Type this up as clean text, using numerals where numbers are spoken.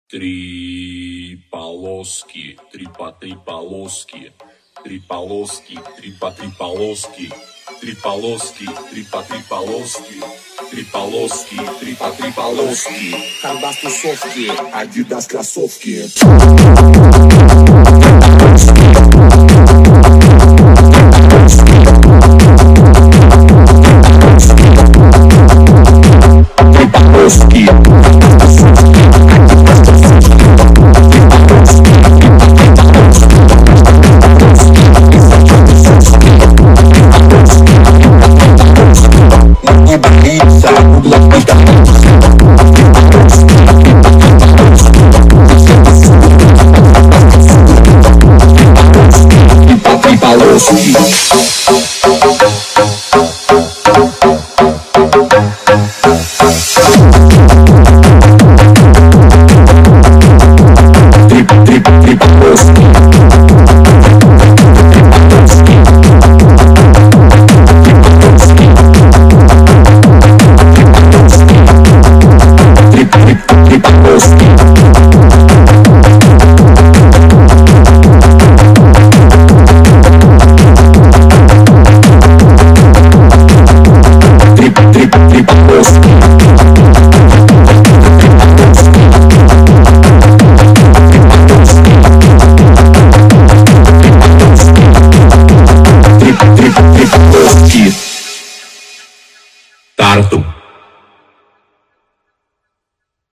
Три полоски, три по три полоски, три полоски, три по три полоски, три полоски, три по три полоски, три полоски, три по три полоски. Хандас тусовки, Адидас кроссовки. Три полоски.